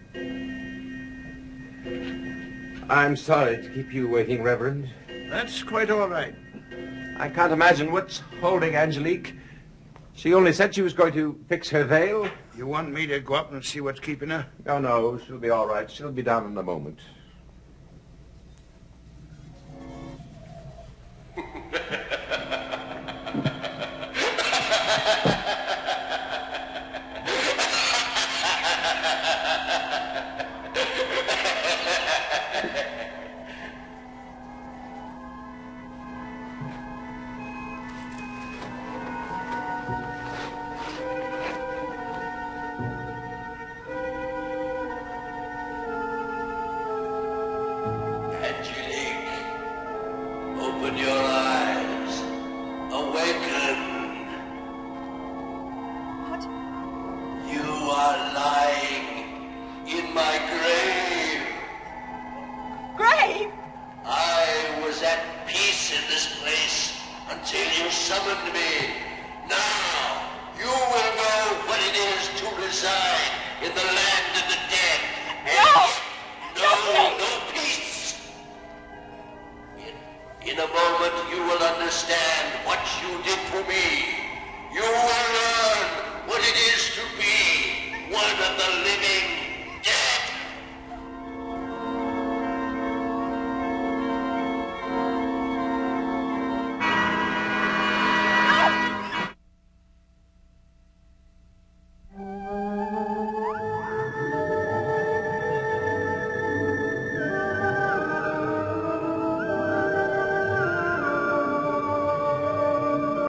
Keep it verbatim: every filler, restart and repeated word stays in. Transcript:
I'm sorry to keep you waiting, Reverend. That's quite all right. I can't imagine what's holding Angelique. She only said she was going to fix her veil. You want me to go up and see what's keeping her? No, no, she'll be all right. She'll be down in a moment. Now, you will know what it is to reside in the land